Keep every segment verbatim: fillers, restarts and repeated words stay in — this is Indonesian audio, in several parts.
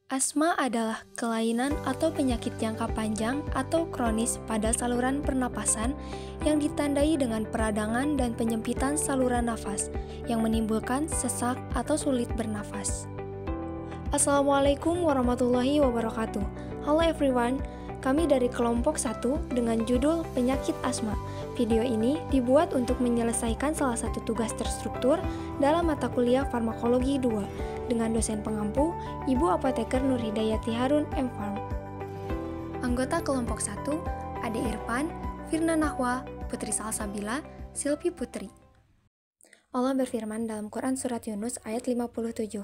Asma adalah kelainan atau penyakit jangka panjang atau kronis pada saluran pernapasan yang ditandai dengan peradangan dan penyempitan saluran nafas yang menimbulkan sesak atau sulit bernafas. Assalamualaikum warahmatullahi wabarakatuh. Halo everyone, kami dari kelompok satu dengan judul Penyakit Asma. Video ini dibuat untuk menyelesaikan salah satu tugas terstruktur dalam mata kuliah Farmakologi dua dengan dosen pengampu, Ibu Apoteker Nur Hidayati Harun M Farm. Anggota kelompok satu, Ade Irfan, Firna Nahwa, Putri Salsabila, Silvi Putri. Allah berfirman dalam Quran Surat Yunus ayat lima puluh tujuh.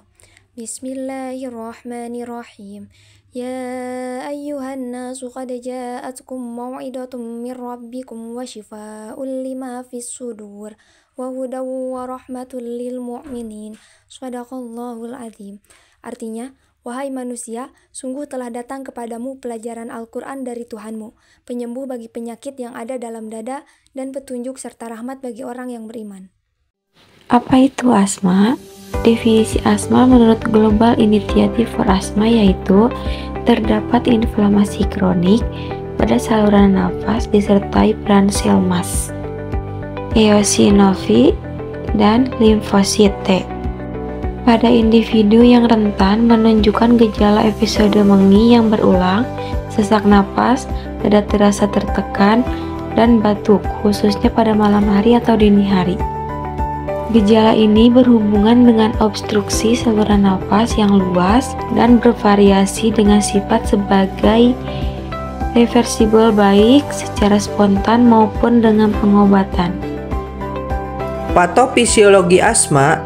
Bismillahirrahmanirrahim. Ya ayyuhan nasu qad ja'atkum maw'idatum min rabbikum wa shifaa'un lima fis sudur wa hudaw wa rahmatul lil mu'minin. Shadaqallahul azim. Artinya, wahai manusia, sungguh telah datang kepadamu pelajaran Al-Quran dari Tuhanmu, penyembuh bagi penyakit yang ada dalam dada dan petunjuk serta rahmat bagi orang yang beriman. Apa itu asma? Definisi asma menurut Global Initiative for Asthma yaitu terdapat inflamasi kronik pada saluran nafas disertai peran sel mast, eosinofi, dan limfosit T. Pada individu yang rentan menunjukkan gejala episode mengi yang berulang, sesak napas, dada terasa tertekan, dan batuk, khususnya pada malam hari atau dini hari. Gejala ini berhubungan dengan obstruksi saluran nafas yang luas dan bervariasi dengan sifat sebagai reversibel baik secara spontan maupun dengan pengobatan. Patofisiologi asma.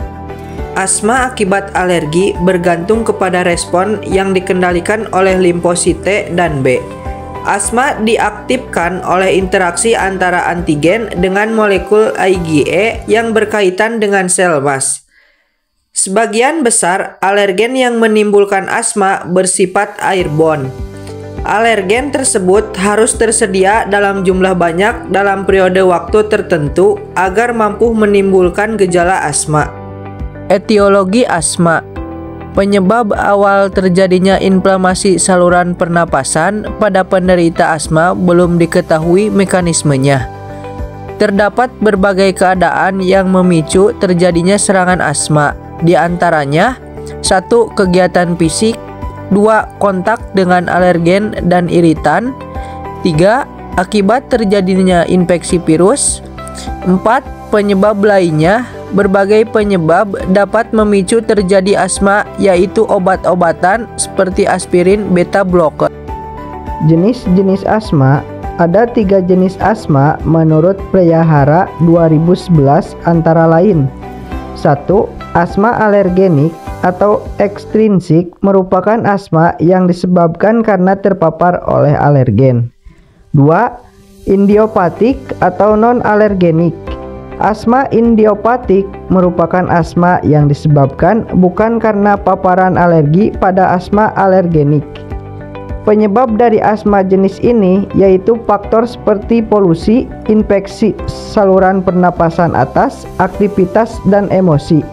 Asma akibat alergi bergantung kepada respon yang dikendalikan oleh limfosit T dan B. Asma diaktifkan oleh interaksi antara antigen dengan molekul IgE yang berkaitan dengan sel mast. Sebagian besar alergen yang menimbulkan asma bersifat airborne. Alergen tersebut harus tersedia dalam jumlah banyak dalam periode waktu tertentu agar mampu menimbulkan gejala asma. Etiologi asma. Penyebab awal terjadinya inflamasi saluran pernapasan pada penderita asma belum diketahui mekanismenya. Terdapat berbagai keadaan yang memicu terjadinya serangan asma, di antaranya satu kegiatan fisik, dua kontak dengan alergen dan iritan, tiga akibat terjadinya infeksi virus, empat penyebab lainnya. Berbagai penyebab dapat memicu terjadi asma, yaitu obat-obatan seperti aspirin, beta blocker. Jenis-jenis asma. Ada tiga jenis asma menurut Priyahara dua ribu sebelas antara lain. Satu. Asma alergenik atau ekstrinsik merupakan asma yang disebabkan karena terpapar oleh alergen. Dua. Idiopatik atau non-alergenik. Asma idiopatik merupakan asma yang disebabkan bukan karena paparan alergi pada asma alergenik. Penyebab dari asma jenis ini yaitu faktor seperti polusi, infeksi saluran pernapasan atas, aktivitas, dan emosi.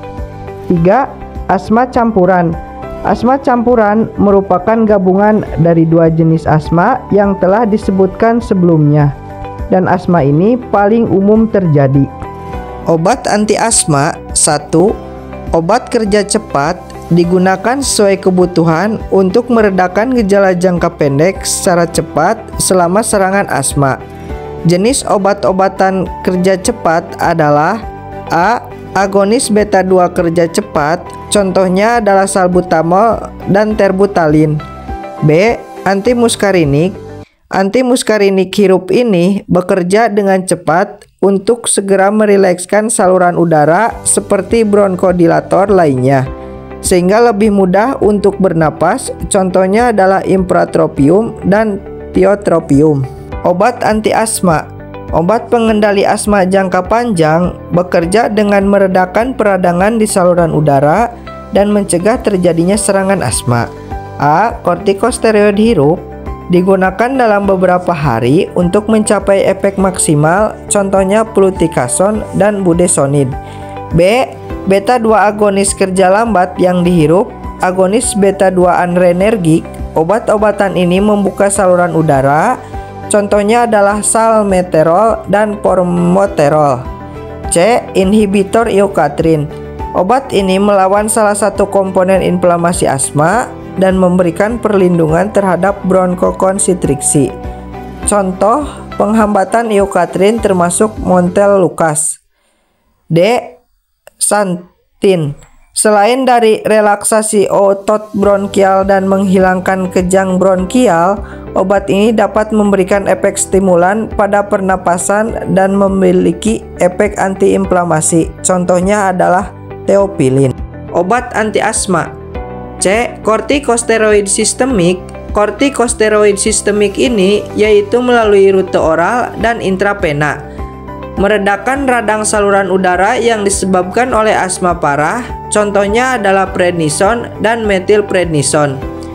Tiga. Asma campuran. Asma campuran merupakan gabungan dari dua jenis asma yang telah disebutkan sebelumnya, dan asma ini paling umum terjadi. Obat anti asma. Satu. Obat kerja cepat digunakan sesuai kebutuhan untuk meredakan gejala jangka pendek secara cepat selama serangan asma. Jenis obat-obatan kerja cepat adalah A. Agonis beta dua kerja cepat, contohnya adalah salbutamol dan terbutalin. B. Antimuskarinik. Antimuskarinik hirup ini bekerja dengan cepat untuk segera merilekskan saluran udara seperti bronkodilator lainnya, sehingga lebih mudah untuk bernapas, contohnya adalah impratropium dan tiotropium. Obat anti asma. Obat pengendali asma jangka panjang bekerja dengan meredakan peradangan di saluran udara dan mencegah terjadinya serangan asma. A. Kortikosteroid hirup. Digunakan dalam beberapa hari untuk mencapai efek maksimal, contohnya fluticasone dan budesonide. B. Beta dua agonis kerja lambat yang dihirup agonis beta dua adrenergik. Obat-obatan ini membuka saluran udara. Contohnya adalah salmeterol dan formoterol. C. Inhibitor eukatrin. Obat ini melawan salah satu komponen inflamasi asma dan memberikan perlindungan terhadap bronkokonstriksi. Contoh penghambatan eukatrin termasuk montelukast. D. Xantin. Selain dari relaksasi otot bronkial dan menghilangkan kejang bronkial, obat ini dapat memberikan efek stimulan pada pernapasan dan memiliki efek antiinflamasi. Contohnya adalah teopilin. Obat anti asma. C. Kortikosteroid sistemik. Kortikosteroid sistemik ini yaitu melalui rute oral dan intravena, meredakan radang saluran udara yang disebabkan oleh asma parah. Contohnya adalah prednison dan metilprednison.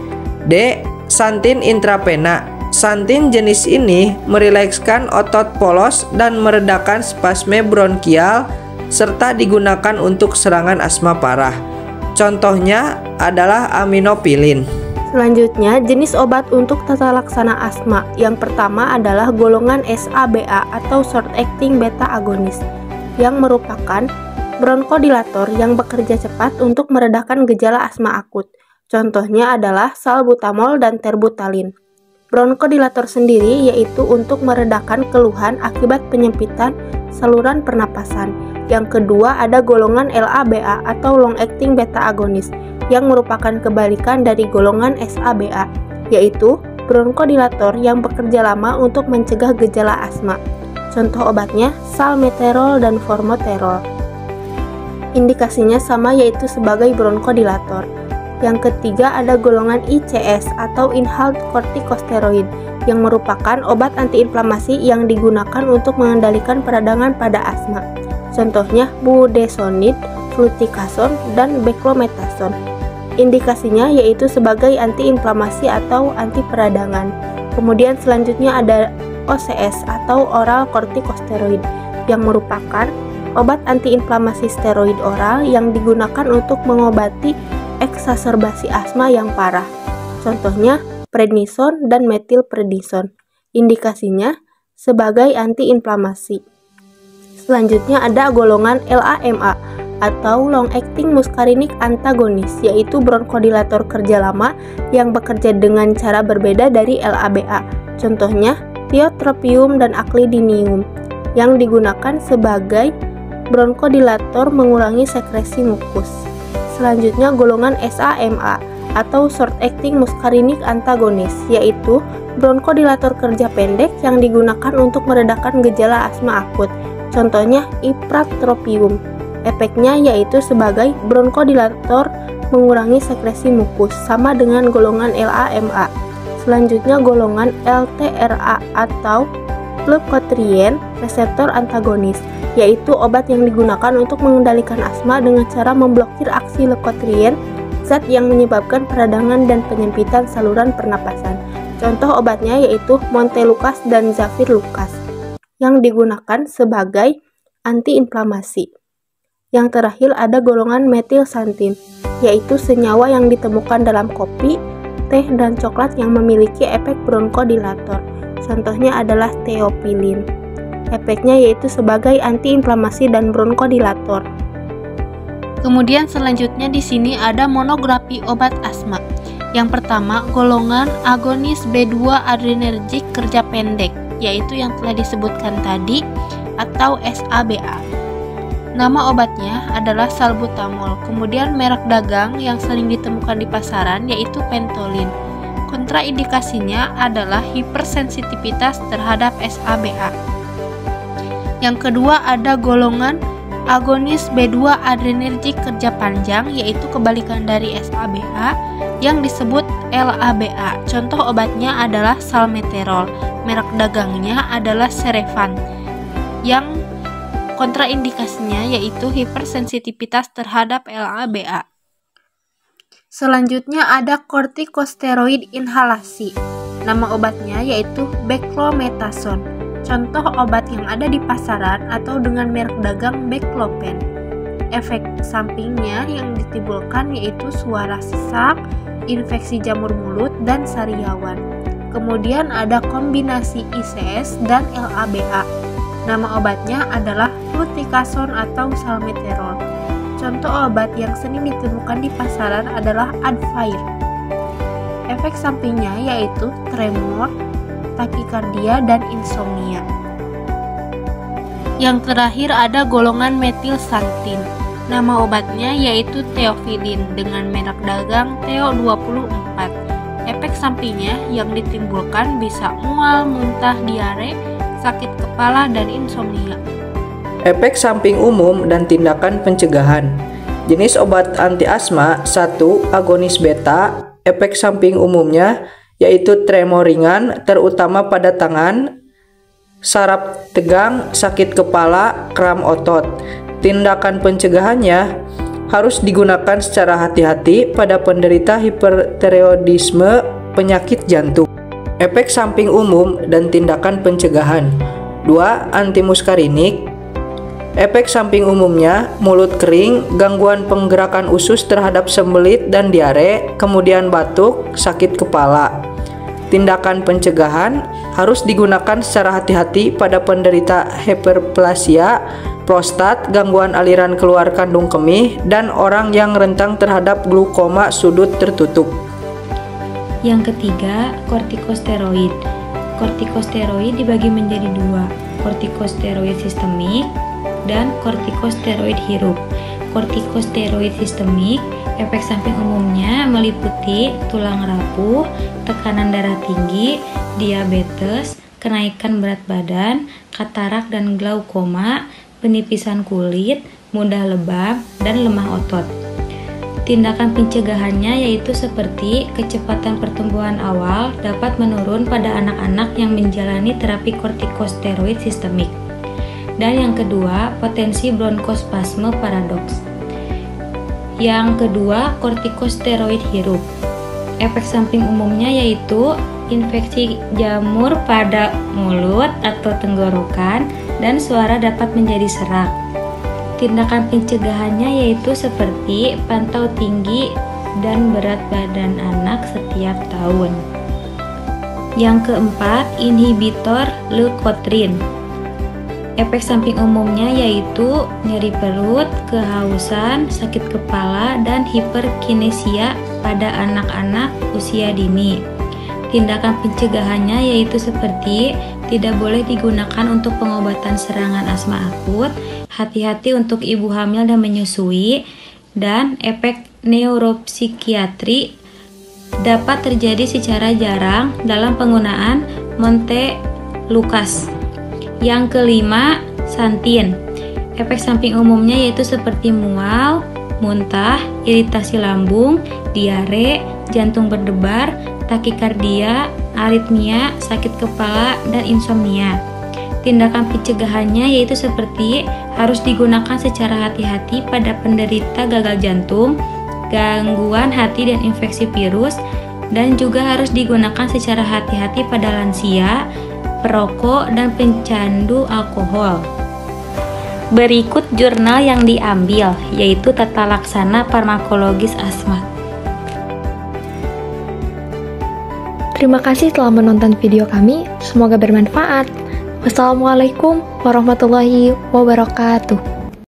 D. Xantin intravena. Xantin jenis ini merilekskan otot polos dan meredakan spasme bronkial serta digunakan untuk serangan asma parah. Contohnya adalah aminopilin. Selanjutnya, jenis obat untuk tata laksana asma. Yang pertama adalah golongan S A B A atau short acting beta agonis, yang merupakan bronkodilator yang bekerja cepat untuk meredakan gejala asma akut. Contohnya adalah salbutamol dan terbutalin. Bronkodilator sendiri yaitu untuk meredakan keluhan akibat penyempitan saluran pernapasan. Yang kedua ada golongan L A B A atau long acting beta agonis, yang merupakan kebalikan dari golongan S A B A, yaitu bronkodilator yang bekerja lama untuk mencegah gejala asma. Contoh obatnya salmeterol dan formoterol. Indikasinya sama, yaitu sebagai bronkodilator. Yang ketiga ada golongan I C S atau inhaled corticosteroid, yang merupakan obat antiinflamasi yang digunakan untuk mengendalikan peradangan pada asma. Contohnya budesonide, fluticasone, dan beclomethasone. Indikasinya yaitu sebagai antiinflamasi atau anti peradangan. Kemudian selanjutnya ada O C S atau oral corticosteroid, yang merupakan obat antiinflamasi steroid oral yang digunakan untuk mengobati eksaserbasi asma yang parah. Contohnya prednison dan metilprednison. Indikasinya sebagai antiinflamasi. Selanjutnya ada golongan L A M A atau long acting muscarinic antagonis, yaitu bronkodilator kerja lama yang bekerja dengan cara berbeda dari L A B A. Contohnya tiotropium dan aclidinium, yang digunakan sebagai bronkodilator mengurangi sekresi mukus. Selanjutnya golongan S A M A atau short acting muscarinic antagonis, yaitu bronkodilator kerja pendek yang digunakan untuk meredakan gejala asma akut. Contohnya ipratropium. Efeknya yaitu sebagai bronkodilator mengurangi sekresi mukus, sama dengan golongan L A M A. Selanjutnya golongan L T R A atau leukotriene reseptor antagonis, yaitu obat yang digunakan untuk mengendalikan asma dengan cara memblokir aksi leukotriene, zat yang menyebabkan peradangan dan penyempitan saluran pernapasan. Contoh obatnya yaitu montelukast dan zafirlukast, yang digunakan sebagai antiinflamasi. Yang terakhir ada golongan metilxantin, yaitu senyawa yang ditemukan dalam kopi, teh, dan coklat yang memiliki efek bronkodilator. Contohnya adalah teopilin. Efeknya yaitu sebagai antiinflamasi dan bronkodilator. Kemudian selanjutnya di sini ada monografi obat asma. Yang pertama, golongan agonis B dua adrenergic kerja pendek, yaitu yang telah disebutkan tadi, atau S A B A. Nama obatnya adalah salbutamol. Kemudian merek dagang yang sering ditemukan di pasaran yaitu Pentolin. Kontraindikasinya adalah hipersensitivitas terhadap S A B A. Yang kedua ada golongan agonis B dua adrenergic kerja panjang, yaitu kebalikan dari S A B A yang disebut L A B A. Contoh obatnya adalah salmeterol. Merek dagangnya adalah Serefan. Yang kontraindikasinya yaitu hipersensitivitas terhadap L A B A. Selanjutnya ada kortikosteroid inhalasi. Nama obatnya yaitu beclomethasone. Contoh obat yang ada di pasaran atau dengan merek dagang Beclopen. efek sampingnya yang ditimbulkan yaitu suara sesak, infeksi jamur mulut, dan sariawan. Kemudian ada kombinasi I C S dan L A B A. Nama obatnya adalah fluticasone atau salmeterol. Contoh obat yang sering ditemukan di pasaran adalah Advair. Efek sampingnya yaitu tremor, takikardia, dan insomnia. Yang terakhir ada golongan metilsantin. Nama obatnya yaitu Theophylline dengan merek dagang Theo dua puluh empat. Efek sampingnya yang ditimbulkan bisa mual, muntah, diare, sakit kepala, dan insomnia. Efek samping umum dan tindakan pencegahan. Jenis obat anti asma satu. Agonis beta. Efek samping umumnya yaitu tremor ringan terutama pada tangan, saraf tegang, sakit kepala, kram otot. Tindakan pencegahannya harus digunakan secara hati-hati pada penderita hipertiroidisme penyakit jantung. Efek samping umum dan tindakan pencegahan. dua. Antimuskarinik. Efek samping umumnya mulut kering, gangguan penggerakan usus terhadap sembelit dan diare, kemudian batuk, sakit kepala. Tindakan pencegahan harus digunakan secara hati-hati pada penderita hiperplasia prostat, gangguan aliran keluar kandung kemih, dan orang yang rentan terhadap glaukoma sudut tertutup. Yang ketiga, kortikosteroid. Kortikosteroid dibagi menjadi dua, kortikosteroid sistemik dan kortikosteroid hirup. Kortikosteroid sistemik, efek samping umumnya meliputi tulang rapuh, tekanan darah tinggi, diabetes, kenaikan berat badan, katarak dan glaukoma, penipisan kulit, mudah lebam, dan lemah otot. Tindakan pencegahannya yaitu seperti kecepatan pertumbuhan awal dapat menurun pada anak-anak yang menjalani terapi kortikosteroid sistemik. Dan yang kedua, potensi bronkospasme paradoks. Yang kedua, kortikosteroid hirup. Efek samping umumnya yaitu infeksi jamur pada mulut atau tenggorokan dan suara dapat menjadi serak. Tindakan pencegahannya yaitu seperti pantau tinggi dan berat badan anak setiap tahun. Yang keempat, inhibitor leukotrin. Efek samping umumnya yaitu nyeri perut, kehausan, sakit kepala, dan hiperkinesia pada anak-anak usia dini. Tindakan pencegahannya yaitu seperti tidak boleh digunakan untuk pengobatan serangan asma akut, hati-hati untuk ibu hamil dan menyusui, dan efek neuropsikiatri dapat terjadi secara jarang dalam penggunaan Montelukast. Yang kelima, santin. Efek samping umumnya yaitu seperti mual, muntah, iritasi lambung, diare, jantung berdebar, takikardia, aritmia, sakit kepala, dan insomnia. Tindakan pencegahannya yaitu seperti harus digunakan secara hati-hati pada penderita gagal jantung, gangguan hati dan infeksi virus, dan juga harus digunakan secara hati-hati pada lansia, perokok, dan pencandu alkohol. Berikut jurnal yang diambil, yaitu Tata Laksana Farmakologis Asma. Terima kasih telah menonton video kami, semoga bermanfaat. Wassalamualaikum warahmatullahi wabarakatuh.